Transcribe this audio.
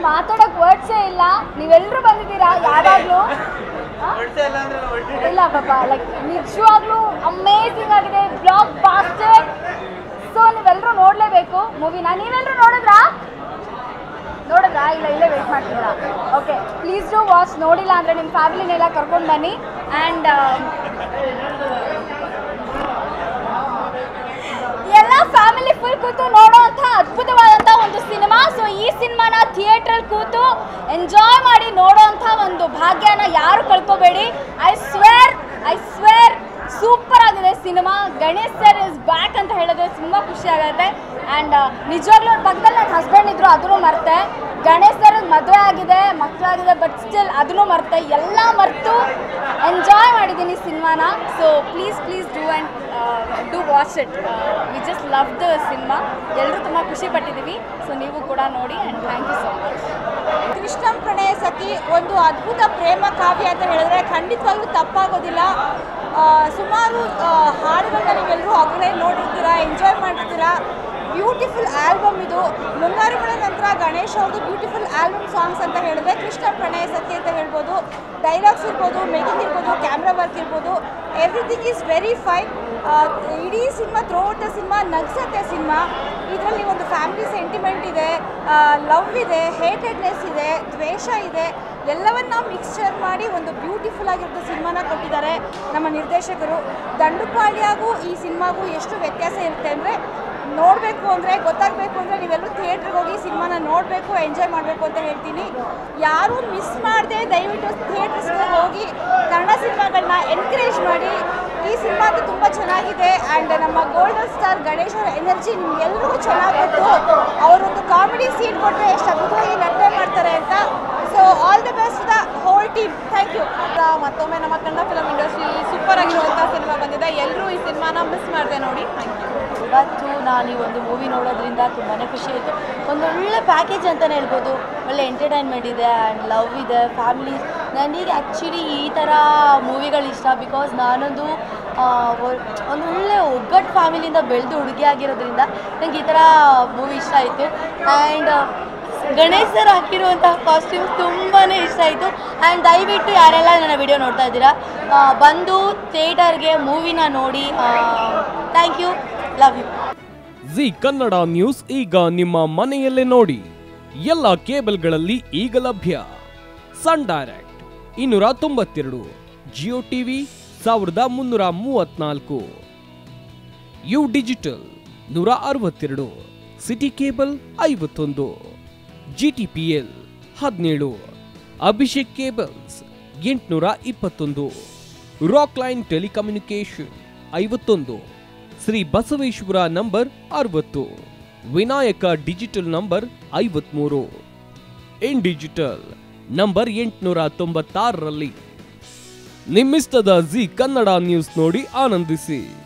ಮಾತಾಡೋಕೆ ವರ್ಡ್ಸೇ ಇಲ್ಲ. ನೀವೆಲ್ಲರೂ ಬಂದಿದ್ದೀರಾ ಯಾವಾಗಲೂ ಇಲ್ಲ ಪಾಪ, ಲೈಕ್ ನಿಜವಾಗ್ಲೂ ಅಮೇಝಿಂಗ್ ಆಗಿದೆ, ಬ್ಲಾಕ್ ಬಾಸ್ಟರ್. ಸೊ ನೀವೆಲ್ಲರೂ ನೋಡಲೇಬೇಕು ಮೂವಿನ. ನೀವೆಲ್ಲರೂ ನೋಡಿದ್ರಾ? ಇಲ್ಲ ಇಲ್ಲೇ ವೇಟ್ ಮಾಡ್ತಿದ್ದೀರಾ? Okay, please do watch. ನೋಡಿಲ್ಲ ಅಂದರೆ ನಿಮ್ಮ ಫ್ಯಾಮಿಲಿನೆಲ್ಲ ಕರ್ಕೊಂಡು ಬನ್ನಿ. ಆ್ಯಂಡ್ ಎಲ್ಲ ಫ್ಯಾಮಿಲಿ ಫುಲ್ ಕೂತು ನೋಡೋವಂಥ ಅದ್ಭುತವಾದಂಥ ಒಂದು ಸಿನಿಮಾ. ಸೊ ಈ ಸಿನಿಮಾನ ಥಿಯೇಟ್ರಲ್ಲಿ ಕೂತು ಎಂಜಾಯ್ ಮಾಡಿ ನೋಡೋವಂಥ ಒಂದು ಭಾಗ್ಯನ ಯಾರು ಕಳ್ಕೊಬೇಡಿ. ಐ ಸ್ವೇರ್ ಸೂಪರ್ ಆಗಿದೆ cinema. Ganesh sir is back ಅಂತ ಹೇಳಿದ್ರೆ ತುಂಬ ಖುಷಿ ಆಗುತ್ತೆ. ಆ್ಯಂಡ್ ನಿಜವಾಗ್ಲೂ ಪಕ್ಕದಲ್ಲಿ ನನ್ನ ಹಸ್ಬೆಂಡ್ ಇದ್ರು, ಅದನ್ನು ಮರ್ತೆ. ಗಣೇಶ್ ಸರ್ ಮದುವೆ ಆಗಿದೆ, ಮಕ್ಕಳಾಗಿದೆ, ಬಟ್ ಸ್ಟಿಲ್ ಅದನ್ನು ಮರ್ತೆ. ಎಲ್ಲ ಮರೆತು ಎಂಜಾಯ್ ಮಾಡಿದ್ದೀನಿ ಸಿನಿಮಾನ. So please do and do watch it. We just love the cinema. ಎಲ್ಲರೂ ತುಂಬ ಖುಷಿ ಪಟ್ಟಿದ್ದೀವಿ. ಸೊ ನೀವು ಕೂಡ ನೋಡಿ and thank you so much. Krishnam Pranaya ಸಖಿ ಒಂದು ಅದ್ಭುತ ಪ್ರೇಮ ಕಾವ್ಯ ಅಂತ ಹೇಳಿದ್ರೆ ಖಂಡಿತವಾಗ್ಲೂ ತಪ್ಪಾಗೋದಿಲ್ಲ. ಸುಮಾರು ಹಾಡುಗಳನ್ನ ನೀವೆಲ್ಲರೂ ಆಗಲೇ ನೋಡಿರ್ತೀರಾ, ಎಂಜಾಯ್ ಮಾಡಿರ್ತೀರಾ. ಬ್ಯೂಟಿಫುಲ್ ಆಲ್ಬಮ್ ಇದು. ಮುಂಗಾರು ಮಳೆ ನಂತರ ಗಣೇಶ್ ಅವ್ರದ್ದು ಬ್ಯೂಟಿಫುಲ್ ಆಲ್ಬಮ್ ಸಾಂಗ್ಸ್ ಅಂತ ಹೇಳಿದ್ರೆ ಕೃಷ್ಣ ಪ್ರಣಯ ಸಖಿ ಅಂತ ಹೇಳ್ಬೋದು. ಡೈಲಾಗ್ಸ್ ಇರ್ಬೋದು, ಮೇಕಿಂಗ್ ಇರ್ಬೋದು, ಕ್ಯಾಮ್ರಾ ವರ್ಕ್ ಇರ್ಬೋದು, ಎವ್ರಿಥಿಂಗ್ ಈಸ್ ವೆರಿ ಫೈನ್. ಇಡೀ ಸಿನಿಮಾ ಥ್ರೂಔಟ್ ದ ಸಿನಿಮಾ ನಗ್ಸತ್ತೆ ಸಿನಿಮಾ. ಇದರಲ್ಲಿ ಒಂದು ಫ್ಯಾಮಿಲಿ ಸೆಂಟಿಮೆಂಟ್ ಇದೆ, ಲವ್ ಇದೆ, ಹೇಟೆಡ್ನೆಸ್ ಇದೆ, ದ್ವೇಷ ಇದೆ. ಎಲ್ಲವನ್ನ ಮಿಕ್ಸ್ಚರ್ ಮಾಡಿ ಒಂದು ಬ್ಯೂಟಿಫುಲ್ ಆಗಿರೋ ಸಿನಿಮಾನ ಕೊಟ್ಟಿದ್ದಾರೆ ನಮ್ಮ ನಿರ್ದೇಶಕರು. ದಂಡುಪಾಳ್ಯಗೂ ಈ ಸಿನಿಮಾಗೂ ಎಷ್ಟು ವ್ಯತ್ಯಾಸ ಇರುತ್ತೆ ಅಂದರೆ, ನೋಡಬೇಕು ಅಂದರೆ, ಗೊತ್ತಾಗಬೇಕು ಅಂದರೆ ನೀವೆಲ್ಲರೂ ಥಿಯೇಟ್ರಿಗೆ ಹೋಗಿ ಸಿನಿಮಾನ ನೋಡಬೇಕು, ಎಂಜಾಯ್ ಮಾಡಬೇಕು ಅಂತ ಹೇಳ್ತೀನಿ. ಯಾರೂ ಮಿಸ್ ಮಾಡದೆ ದಯವಿಟ್ಟು ಥಿಯೇಟರ್ಸ್ಗೆ ಹೋಗಿ ಕನ್ನಡ ಸಿನಿಮಾಗಳನ್ನ ಎನ್ಕರೇಜ್ ಮಾಡಿ. ಈ ಸಿನಿಮಾ ಅಂತೂ ತುಂಬ ಚೆನ್ನಾಗಿದೆ. ಆ್ಯಂಡ್ ನಮ್ಮ ಗೋಲ್ಡನ್ ಸ್ಟಾರ್ ಗಣೇಶ್ ಅವರ ಎನರ್ಜಿ ನಿಮ್ಗೆಲ್ರಿಗೂ ಚೆನ್ನಾಗಿ ಗೊತ್ತು. ಅವರೊಂದು ಕಾಮಿಡಿ ಸೀನ್ ಕೊಟ್ಟರೆ ಎಷ್ಟು ಅದ್ಭುತವಾಗಿ ನಟನೆ ಮಾಡ್ತಾರೆ ಅಂತ. So all the best the whole team. Thank you. ಮತ್ತೊಮ್ಮೆ ನಮ್ಮ ಕನ್ನಡ ಫಿಲಮ್ ಇಂಡಸ್ಟ್ರಿಯಲ್ಲಿ ಸೂಪರ್ ಆಗಿರುವಂಥ ಸಿನಿಮಾ ಬಂದಿದೆ. ಎಲ್ಲರೂ ಈ ಸಿನಿಮಾನ ಮಿಸ್ ಮಾಡಿದೆ ನೋಡಿ. Thank you. ಇವತ್ತು ನಾನು ಈ ಒಂದು ಮೂವಿ ನೋಡೋದ್ರಿಂದ ತುಂಬಾ ಖುಷಿ ಆಯಿತು. ಒಂದು ಒಳ್ಳೆ ಪ್ಯಾಕೇಜ್ ಅಂತಲೇ ಹೇಳ್ಬೋದು. ಒಳ್ಳೆ ಎಂಟರ್ಟೈನ್ಮೆಂಟ್ ಇದೆ ಆ್ಯಂಡ್ ಲವ್ ಇದೆ, ಫ್ಯಾಮಿಲಿ. ನನಗೆ ಆ್ಯಕ್ಚುಲಿ ಈ ಥರ ಮೂವಿಗಳು ಇಷ್ಟ. ಬಿಕಾಸ್ ನಾನೊಂದು ಒಳ್ಳೆ ಒಗ್ಗಟ್ಟು ಫ್ಯಾಮಿಲಿಯಿಂದ ಬೆಳೆದು ಹುಡುಗಿ ಆಗಿರೋದ್ರಿಂದ ನನಗೆ ಈ ಥರ ಮೂವಿ ಇಷ್ಟ ಆಯಿತು. ಆ್ಯಂಡ್ ಗಣೇಶ್ ಸರ್ ಹಾಕಿರುವಂತಹ ಕಾಸ್ಟ್ಯೂಮ್ಸ್ ತುಂಬಾ ಇಷ್ಟ ಆಯಿತು. ಆ್ಯಂಡ್ ದಯವಿಟ್ಟು ಯಾರೆಲ್ಲ ನನ್ನ ವಿಡಿಯೋ ನೋಡ್ತಾ ಇದ್ದೀರಾ, ಬಂದು ಥಿಯೇಟರ್ಗೆ ಮೂವಿನ ನೋಡಿ. Thank you, love you. Zee Kannada news ಈಗ ನಿಮ್ಮ ಮನೆಯಲ್ಲೇ ನೋಡಿ. ಎಲ್ಲ ಕೇಬಲ್ಗಳಲ್ಲಿ ಈಗ ಲಭ್ಯ. Sun Direct 292, Jio TV 1334, U digital 162, city cable 51, GTPL 17, Abhishek cables 821, rock line telecommunication 51, Shri Basaveshwara number 60, Vinayaka digital number 53, in digital number 896ರಲ್ಲಿ. ನಿಮ್ಮಿಷ್ಟದ ಜಿ ಕನ್ನಡ ನ್ಯೂಸ್ ನೋಡಿ ಆನಂದಿಸಿ.